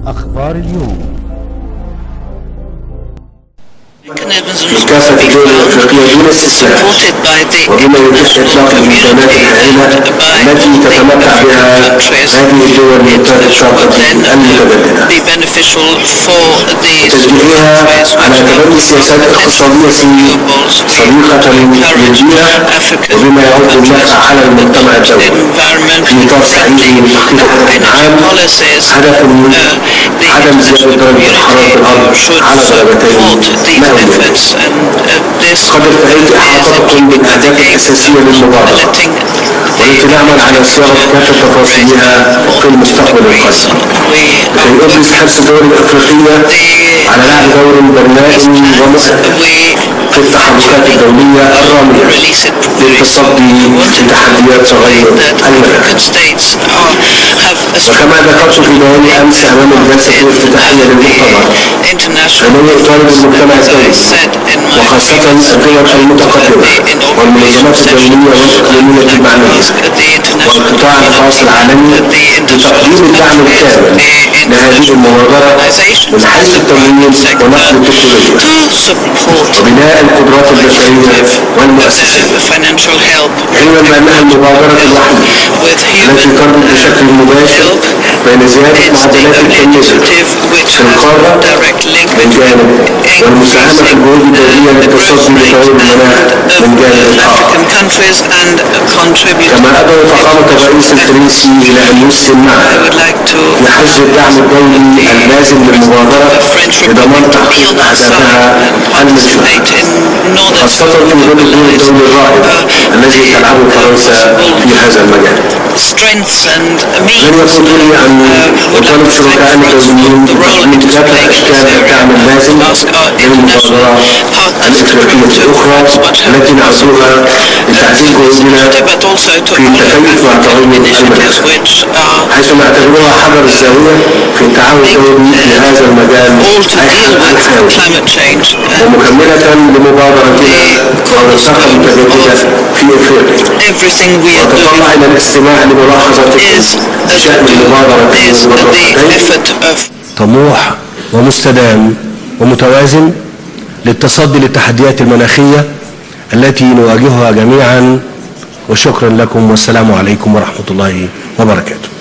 أخبار اليوم. في كافة الدول الأفريقية دون استثناء، وبما يتيح إطلاق الإمكانات الهائلة التي تتمتع بها هذه الدول من إنتاج الطاقة المتجددة، وتشجيعها على تبني سياسات اقتصادية صديقة للبيئة، وبما يعود بالنفع على المجتمع الدولي في إطار صحيح من تحقيق هدف عام، هدف عدم زيادة درجة حرارة الأرض على درجتين مئوية. قد ارتأيت إحاطتكم بالأهداف الأساسية للمبادرة، والتي نعمل على صياغة كافة تفاصيلها في المستقبل القريب، لكي أبرز حرص الدول الأفريقية على لعب دور بناء ومؤثر في التحركات الدولية الرامية للتصدي لتحديات تغير المناخ. وكما ذكرت في بيان أمس أمام الجلسة الافتتاحية للمؤتمر، فإنني أطالب المجتمع الدولي وخاصة الدول المتقدمة والمنظمات الدولية والإقليمية المعنية والقطاع الخاص العالمي بتقديم الدعم الكامل لهذه المبادرة من حيث التمويل ونقل التكنولوجيا وبناء القدرات البشرية والمؤسسية، علما بأنها المبادرة الوحيدة التي تربط بشكل مباشر بين زيادة معدلات التنمية في القارة من جانب والمساهمة في الجهود الدولية للتصدي لتغير المناخ من جانب آخر. كما أدعو فخامة الرئيس الفرنسي إلى أن يسهم معنا في حشد الدعم الدولي اللازم للمبادرة لضمان تحقيق أهدافها المنشودة، خاصة في ظل الدور الدولي الرائد الذي تلعبه فرنسا في هذا المجال. لن يكون لي أن أطالب شركائنا الدوليين بتقديم كافة أشكال الدعم اللازم للمبادرات الإفريقية الأخرى التي نعزوها لتعزيز جهودنا في التكيف مع تغير المناخ، حيث نعتبرها حجر الزاوية في التعاون الدولي في هذا المجال الحيوي، ومكملة لمبادرتنا حول الطاقة المتجددة في إفريقيا. وأتطلع إلى الاستماع لملاحظاتكم بشأن المبادرة طموح ومستدام ومتوازن للتصدي للتحديات المناخية التي نواجهها جميعا. وشكرا لكم، والسلام عليكم ورحمة الله وبركاته.